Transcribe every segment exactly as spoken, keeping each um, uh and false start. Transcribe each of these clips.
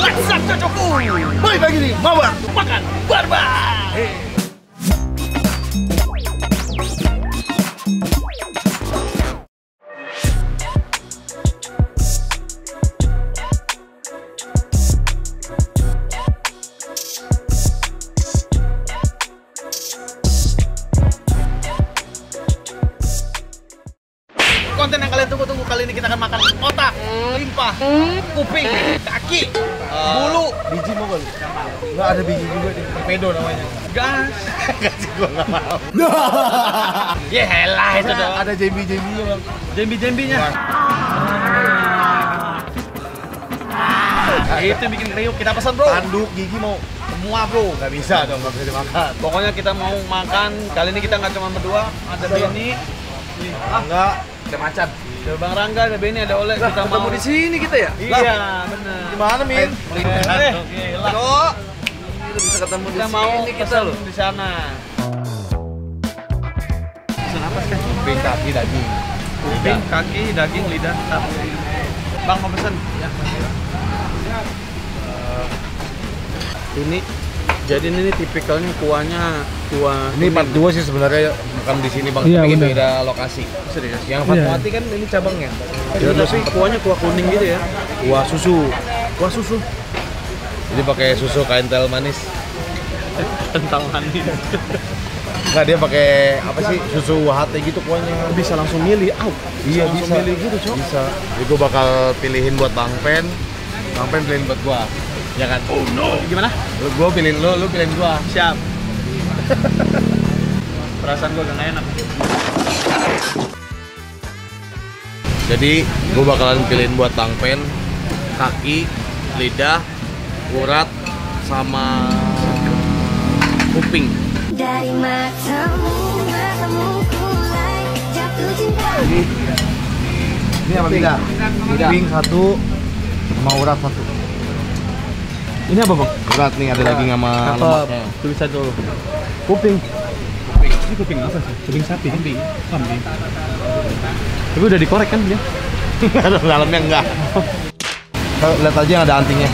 Masak cocokku. Baik lagi nih, mawar. Makan barbar. Konten yang kalian tunggu-tunggu kali ini kita akan makan otak, limpah, kuping, kaki, bulu, Biji mau gak lu? Nggak ada biji juga di torpedo namanya. gas. Gak sih, gua nggak mau. Ya helah itu dong. Ada jambi-jambinya bang. Jambi-jambinya. Ah, itu bikin kriuk. Kita pesan bro. Tanduk gigi mau Semua bro. nggak bisa dong, nggak bisa dimakan. Pokoknya kita mau makan. Kali ini kita nggak cuma berdua. Ada Benny. Ah, Enggak. ada Macan. Ada Bang Rangga, ada Benny, ada Oleh. Kita mau di sini kita ya? Iya, benar. Gimana Min? Eh, gila. Cok, kita bisa ketemu di Kita sini mau kita pesan loh. di sana. Pesan apa sih? Kuping, kaki, daging. Kuping, kaki, daging, lidah. Bang mau pesan? Ya. Ini jadi ini tipikalnya kuahnya kuah Ini part dua sih sebenarnya, bukan di sini bang. Iya, Tapi bener. beda lokasi. serius. Yang Iya. Fatmawati kan ini cabangnya. Jadi sih kuahnya kuah kuning gitu ya. Kuah susu. Kuah susu. Jadi pakai susu kental manis. Kental manis. Enggak, dia pakai apa sih? Susu U H T gitu kuahnya. Bisa langsung milih. Au. Iya langsung bisa. milih gitu, Cok. Bisa. Jadi gua bakal pilihin buat Bang Pen. Bang Pen pilihin buat gua. Ya kan? Oh no. Gimana? Lu gua pilihin lu, lu pilihin gua. Siap. Perasaan gua gak enak. Jadi gua bakalan pilihin buat Bang Pen kaki, lidah, urat, sama kuping. Dari matamu, matamu kulai jatuh cinta. Ini ini apa lidah? Kuping satu, sama urat satu. Ini apa bang? Urat nih ada daging sama lemaknya. Tulisan dulu. Kuping. Ini kuping apa sih? Kuping sapi. Kambing. Kambing. Tapi udah dikorek kan dia? Ada dalamnya enggak. Lihat aja yang ada antingnya.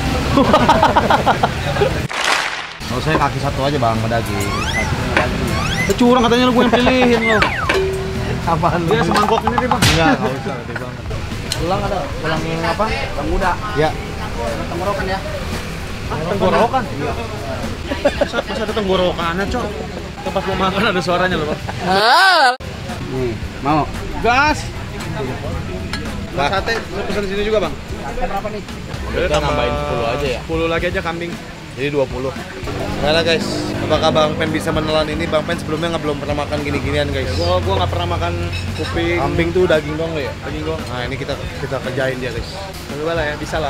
Kalau saya kaki satu aja bang, sama daging. Eh, curang katanya lu gue yang pilihin lo. Apaan lu? Dia semangkok ini deh bang. Enggak, enggak usah, gede banget. Tulang ada. Tulang yang apa? Tulang muda. Ya. Tenggorokan ya. Ah, tenggorokan? Iya. Masa, masa ada tenggorokannya, Cok? Kita pas mau makan ada suaranya loh, Bang. Nih, mau. Gas! Mas sate, lu pesan sini juga, Bang? Sate berapa nih? Kita nambahin sepuluh aja ya. sepuluh lagi aja kambing. Jadi dua puluh. Nah guys, apakah Bang Pen bisa menelan ini? Bang Pen sebelumnya nggak belum pernah makan gini-ginian guys. Gua gua nggak pernah makan kuping. Kambing tuh daging dong lo ya? Daging gua. Nah ini kita kita kerjain dia guys. Coba lah ya, bisa lah.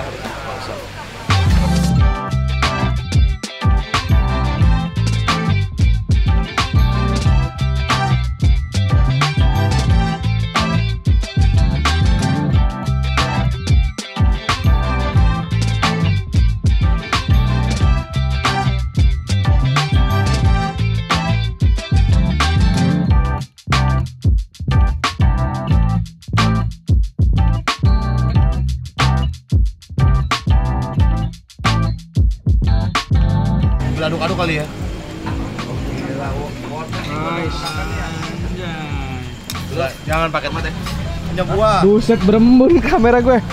Aduk-aduk kali ya. Nice. Gila, jangan pakai mata. Punya gua. Buset berembun kamera gue.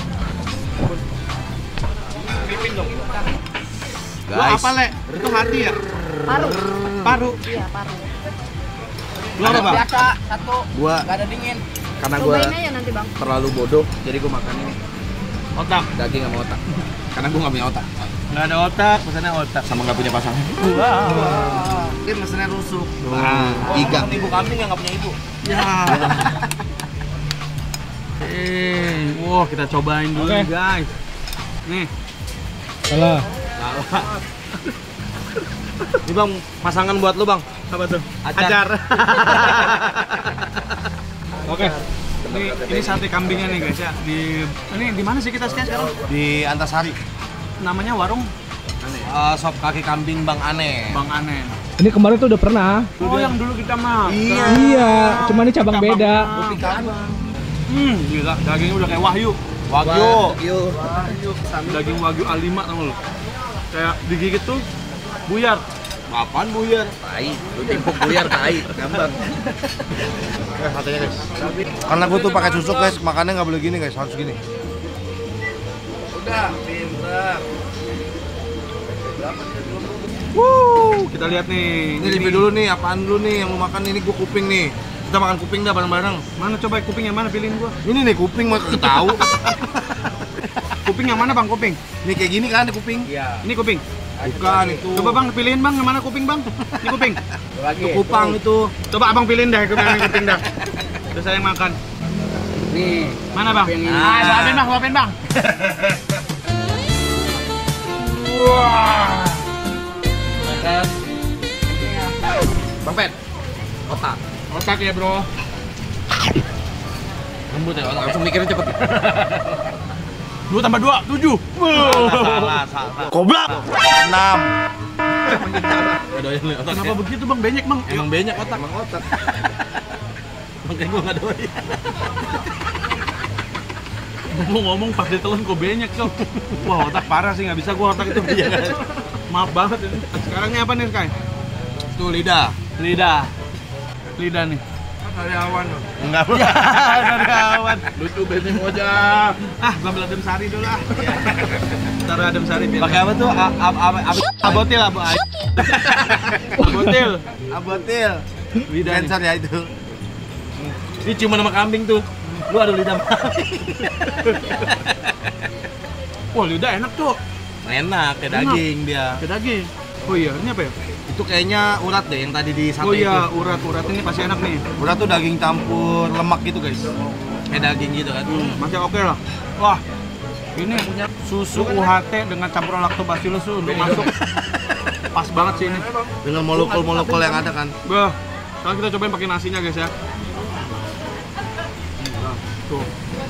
Pipin dong. Lu Guys. apa, Le? Itu hati ya? Paru. Paru. Iya, paru. Lu apa, Bang? Biasa, satu. Gua Gak ada dingin. karena gua Cobain aja nanti, Bang. terlalu bodoh, jadi gua makan ini Otak. daging sama otak. Karena gua nggak punya otak, Nggak ada otak, pesannya otak. sama nggak punya pasangan. Mungkin mesennya rusuk. Nah, iga. Ibu kambing yang gak punya ibu. Ya. Eh, wah kita cobain dulu Oke. guys. Nih, Salah. Ini bang, pasangan buat lu bang. apa tuh? Acar. Oke. Ini ini sate kambingnya nih guys ya. Di ini di mana sih kita sekarang? Di Antasari. Namanya warung Uh, sop kaki kambing Bang Ane. Bang Anen. Ini kemarin tuh udah pernah. Oh, yang dulu kita mah. Iya. Iya, cuma ini cabang beda. Hmm, gila, dagingnya udah kayak wahyu. Wagyu. Daging wagyu A lima tau lu. Kayak digigit tuh buyar. Apaan buyar? Tai, lu timpuk buyar tai, gampang. Eh, katanya guys. Karena gue tuh pakai susuk guys, makannya nggak boleh gini guys, harus gini. Udah, pintar. Wuh, kita lihat nih. Ini review dulu nih, apaan dulu nih yang lu makan ini gue kuping nih. Kita makan kuping dah bareng-bareng. Mana coba kuping yang mana pilihin gua? Ini nih kuping mau tahu. Kuping yang mana bang kuping? Ini kayak gini kan di kuping. Iya. Ini kuping. Bukan itu. Coba bang pilihin bang yang mana kuping bang? Ini kuping. Lagi. Itu kupang itu. Coba abang pilihin dah kuping yang kuping dah. Terus saya yang makan. Nih. Mana bang? Yang ini. Ah, suapin bang, suapin bang. Wah. Makan. Bang Pen. Otak. Otak ya bro. Lembut ya otak. Langsung mikirnya cepet. Dua tambah dua, tujuh. Salah, salah. Goblok. enam. Kenapa begitu bang? Benyek bang. Emang banyak otak. Emang otak. Makanya gua enggak doyan. Ngomong-ngomong pas ditelan kok benyek so. Wah otak parah sih, nggak bisa gua otak itu. Maaf banget ini. Sekarang ini apa nih Kai? Itu lidah. Lidah. Lidah nih. Dari awan loh. Enggak. Dari awan. Lucu bening ojak. Ah, gua ambil adem sari dulu ah. Taruh adem sari biar. Pakai apa tuh? A- a- a- a- Abotil, abo. Abotil. Abotil. Lidah nih. Cancer ya itu. Ini cuma nama kambing tuh. Lu ada lidah. Wah, lidah enak tuh. Enak, kayak Enak. daging dia. Ke daging. Oh iya, ini apa ya? Itu kayaknya urat deh yang tadi di sate Oh iya, itu. urat-urat ini pasti enak nih. Urat tuh daging campur lemak gitu guys. Kayak daging gitu kan. Hmm, masih oke lah. Wah, ini punya susu U H T dengan campuran lactobacillus tuh untuk masuk. Pas banget sih ini. Dengan molekul-molekul yang ada kan. Bah, sekarang kita cobain pakai nasinya guys ya. Nah, tuh.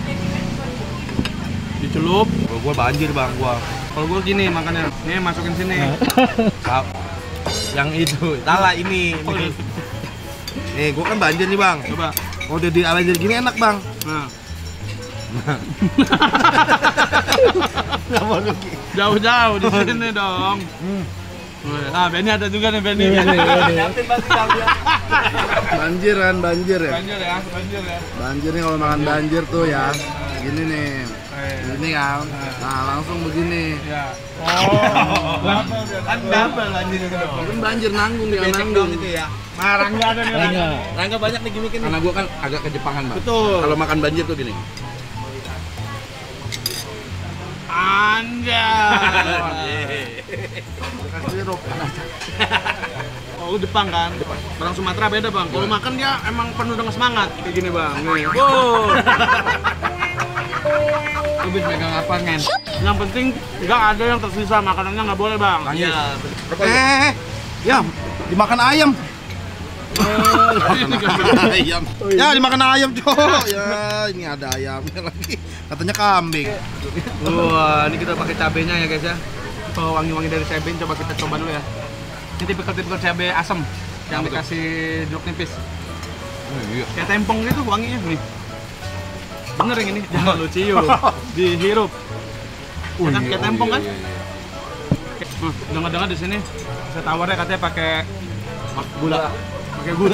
Dicelup. Kalau gua banjir bang, gua. Kalau gue gini makannya. Nih masukin sini. Kap. Yang itu, tala ini. Oh, Nih. Nih, gua kan banjir nih bang. Coba. Oh, udah di banjir gini enak bang. Nah, Nggak mau lu. jauh-jauh di sini dong. Nah, Benny ada juga nih Benny. Banjir kan, banjir ya. Banjir ya, banjir ya. Banjir nih kalau makan banjir tuh ya. Gini nih. Eh, Gini kan. Nah, langsung begini. ya. Oh, kan double anjir itu dong. Kan banjir nanggung ya, Becek nanggung. dong itu ya. Nah, Rangga ada nih Rangga. Rangga banyak nih gini Karena gua kan agak kejepangan, Bang. Betul. Kalau makan banjir tuh gini. Anjay. Oh, Jepang kan? Orang Sumatera beda bang. Kalau makan dia emang penuh dengan semangat kayak gini bang. Nih. Wow. Lu bisa megang apa ngen? Yang penting nggak ada yang tersisa, makanannya nggak boleh bang. Iya. Eh, ya dimakan ayam. Ayam. Ya dimakan ayam cowok. Ya ini ada ayamnya lagi. Katanya kambing. Wah, ini kita pakai cabenya ya guys ya. Oh, wangi-wangi dari cabai, coba kita coba dulu ya. Ini tipikal-tipikal cabai asam yang dikasih jeruk nipis. Kayak tempong gitu wanginya nih. Bener yang ini, jangan lu cium, dihirup. Ya kan kayak tempong kan? Nah, dengar-dengar di sini saya tawarnya katanya pakai gula, pakai gula.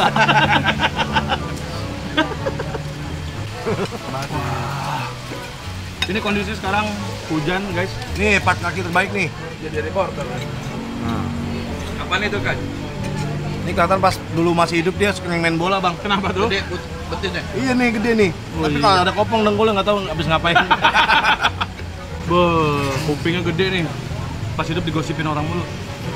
Ini kondisi sekarang hujan guys. Nih part kaki terbaik nih. Jadi reporter. Apaan itu kan? Ini kelihatan pas dulu masih hidup dia sering main bola bang. Kenapa tuh? Gede, but- betisnya. Iya nih gede nih. Oh, Tapi iya. kalau ada kopong dengkulnya nggak tahu abis ngapain. Beuh, kupingnya gede nih. Pas hidup digosipin orang mulu.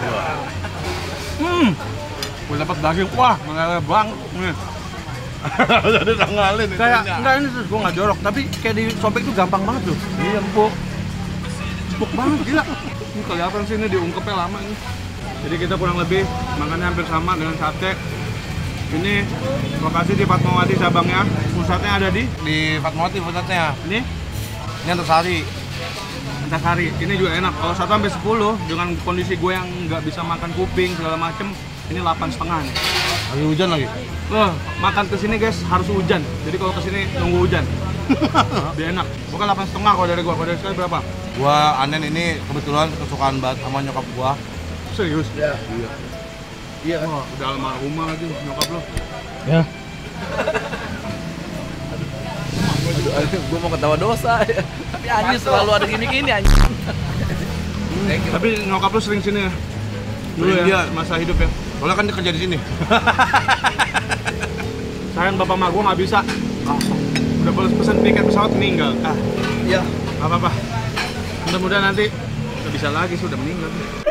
Hmm. Gue dapat daging, wah, mengalir bang. Nih. Jadi tangalin. Kayak enggak ini tuh, gue nggak jorok, tapi kayak di sobek tuh gampang banget tuh. Iya empuk. Empuk banget, gila. Ini kelihatan sih ini diungkepnya lama ini. Jadi kita kurang lebih makannya hampir sama dengan sate. Ini lokasi di Fatmawati cabangnya, pusatnya ada di Di Fatmawati pusatnya. ini Ini Antasari. Antasari. Ini juga enak. Kalau satu sampai sepuluh dengan kondisi gue yang nggak bisa makan kuping segala macem, ini delapan setengah nih. Lagi hujan lagi. Loh, makan kesini guys harus hujan. Jadi kalau kesini nunggu hujan. Lebih enak. Bukan delapan setengah kalau dari gua. Kalau dari sekali berapa? Gua Anen ini kebetulan kesukaan banget sama nyokap gua. Serius? Iya. Iya. Oh, udah almarhumah lagi nyokap lo. Ya. Gue mau ketawa dosa ya. Tapi anjing selalu ada gini-gini anjing. Tapi nyokap lo sering sini ya? Dulu Sering ya, dia. masa hidup ya? Soalnya kan dia kerja di sini. Sayang bapak mak gua nggak bisa. Ah, udah balas pesan tiket pesawat meninggal. Ah, Iya. nggak apa-apa. Mudah-mudahan nanti nggak bisa lagi, sudah meninggal.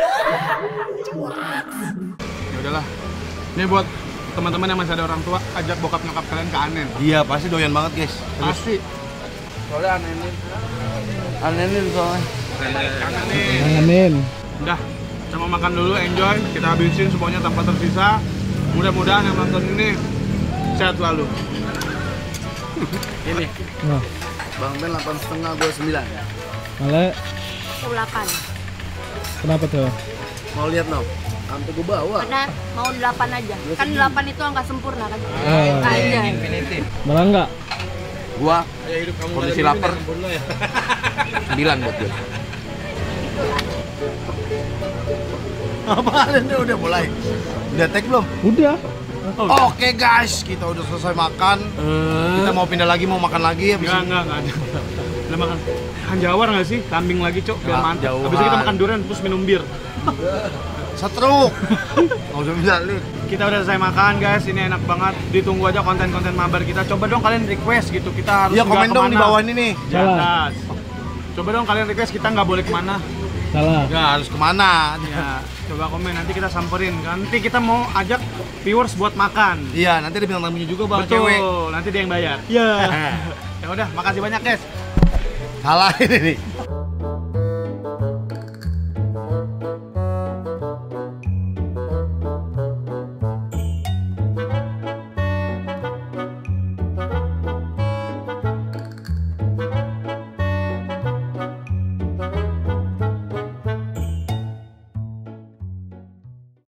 Ya udahlah. Ini buat teman-teman yang masih ada orang tua, ajak bokap nyokap kalian ke Anen. Iya, pasti doyan banget, guys. Pasti. Soalnya anenin. Anenin soalnya. Kangenin. Udah, kita mau makan dulu, enjoy. Kita habisin semuanya tanpa tersisa. Mudah-mudahan yang nonton ini sehat selalu. Ini. Nah, Bang Ben delapan setengah, gue sembilan. Male, delapan. kenapa tuh? Mau lihat no? Sampai gue bawa. Karena mau delapan aja. Kan delapan itu angka sempurna kan. Ah. Aja. Malah enggak? Gua Ya hidup kamu kondisi lagi lapar. ini, sempurna ya. sembilan buat gue. Apaan ini udah mulai? Udah take belum? Udah. Oke guys, kita udah selesai makan. Kita mau pindah lagi, mau makan lagi habis Enggak, ini. enggak, enggak ada. Udah makan kan jawar nggak sih? Kambing lagi, Cok, biar Nggak, mantap. jauhan. Habis itu kita makan durian terus minum bir. Setruk. Nggak usah bisa lihat. Kita udah selesai makan, guys. Ini enak banget. Ditunggu aja konten-konten mabar kita. Coba dong kalian request gitu. Kita harus Iya, nggak komen dong di kemana. bawah ini nih. Jangan. Coba dong kalian request kita nggak boleh kemana. Salah. Ya harus kemana? Ya, coba komen nanti kita samperin. Nanti kita mau ajak viewers buat makan. Iya, nanti ada bintang tamunya juga bang, Betul. cewek. Nanti dia yang bayar. Iya. Ya udah, makasih banyak, guys. Salah ini nih.